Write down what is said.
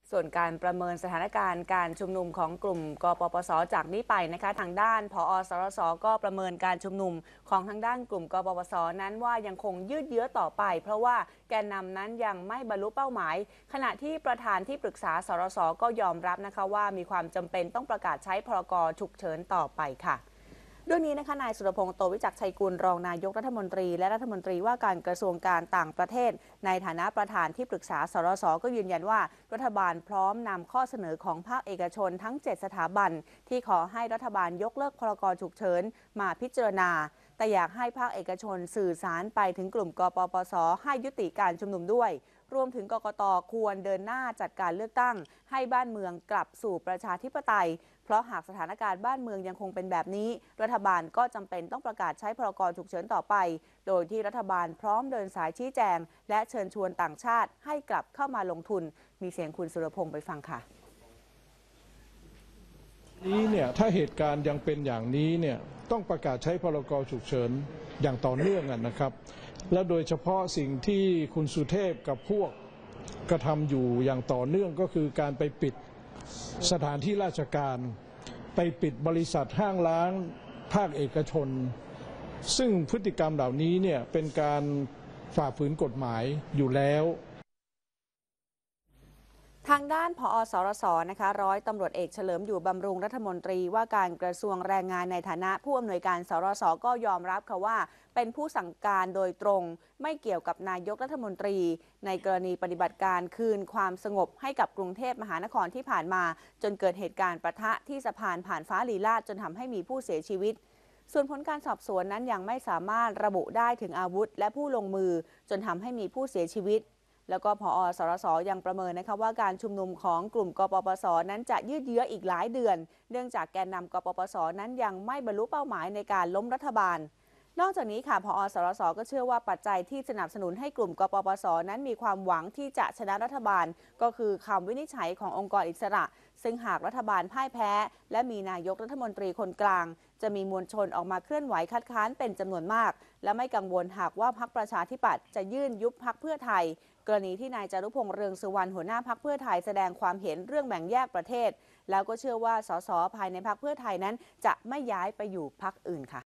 ส่วนการประเมินสถานการณ์การชุมนุมของกลุ่มกปปสจากนี้ไปนะคะทางด้านผอ.สรสก็ประเมินการชุมนุมของทางด้านกลุ่มกปปสนั้นว่ายังคงยืดเยื้อต่อไปเพราะว่าแกนนำนั้นยังไม่บรรลุเป้าหมายขณะที่ประธานที่ปรึกษาสรสก็ยอมรับนะคะว่ามีความจำเป็นต้องประกาศใช้พรก.ฉุกเฉินต่อไปค่ะเรื่องนี้นะคะนายสุรพงษ์โตวิจักรชัยกุลรองนายกรัฐมนตรีและรัฐมนตรีว่าการกระทรวงการต่างประเทศในฐานะประธานที่ปรึกษาสรสก็ยืนยันว่ารัฐบาลพร้อมนำข้อเสนอของภาคเอกชนทั้ง7สถาบันที่ขอให้รัฐบาลยกเลิกพรก.ฉุกเฉินมาพิจารณาแต่อยากให้ภาคเอกชนสื่อสารไปถึงกลุ่มกปปสให้ยุติการชุมนุมด้วยรวมถึงกกต.ควรเดินหน้าจัดการเลือกตั้งให้บ้านเมืองกลับสู่ประชาธิปไตยเพราะหากสถานการณ์บ้านเมืองยังคงเป็นแบบนี้รัฐบาลก็จำเป็นต้องประกาศใช้พรก.ฉุกเฉินต่อไปโดยที่รัฐบาลพร้อมเดินสายชี้แจงและเชิญชวนต่างชาติให้กลับเข้ามาลงทุนมีเสียงคุณสุรพงษ์ไปฟังค่ะนี้เนี่ยถ้าเหตุการณ์ยังเป็นอย่างนี้เนี่ยต้องประกาศใช้พรก.ฉุกเฉินอย่างต่อเนื่องนะครับและโดยเฉพาะสิ่งที่คุณสุเทพกับพวกกระทำอยู่อย่างต่อเนื่องก็คือการไปปิดสถานที่ราชการไปปิดบริษัทห้างร้านภาคเอกชนซึ่งพฤติกรรมเหล่านี้เนี่ยเป็นการฝ่าฝืนกฎหมายอยู่แล้วทางด้านผอ.สรสนะคะร้อยตำรวจเอกเฉลิมอยู่บำรุงรัฐมนตรีว่าการกระทรวงแรงงานในฐานะผู้อำนวยการสรสก็ยอมรับค่ะว่าเป็นผู้สั่งการโดยตรงไม่เกี่ยวกับนายกรัฐมนตรีในกรณีปฏิบัติการคืนความสงบให้กับกรุงเทพมหานครที่ผ่านมาจนเกิดเหตุการณ์ปะทะที่สะพานผ่านฟ้าลีลาศจนทำให้มีผู้เสียชีวิตส่วนผลการสอบสวนนั้นยังไม่สามารถระบุได้ถึงอาวุธและผู้ลงมือจนทำให้มีผู้เสียชีวิตแล้วก็ผอ.สรสยังประเมินนะคะว่าการชุมนุมของกลุ่มกปปสนั้นจะยืดเยื้ออีกหลายเดือนเนื่องจากแกนนำกปปสนั้นยังไม่บรรลุเป้าหมายในการล้มรัฐบาลนอกจากนี้ค่ะผอ.สรสก็เชื่อว่าปัจจัยที่สนับสนุนให้กลุ่มกปปสนั้นมีความหวังที่จะชนะรัฐบาลก็คือคำวินิจฉัยขององค์กรอิสระซึ่งหากรัฐบาลพ่ายแพ้และมีนายกรัฐมนตรีคนกลางจะมีมวลชนออกมาเคลื่อนไหวคัดค้านเป็นจำนวนมากและไม่กังวลหากว่าพรรคประชาธิปัตย์จะยื่นยุบพรรคเพื่อไทยกรณีที่นายจารุพงษ์เรืองสุวรรณหัวหน้าพรรคเพื่อไทยแสดงความเห็นเรื่องแบ่งแยกประเทศแล้วก็เชื่อว่าสสภายในพรรคเพื่อไทยนั้นจะไม่ย้ายไปอยู่พรรคอื่นค่ะ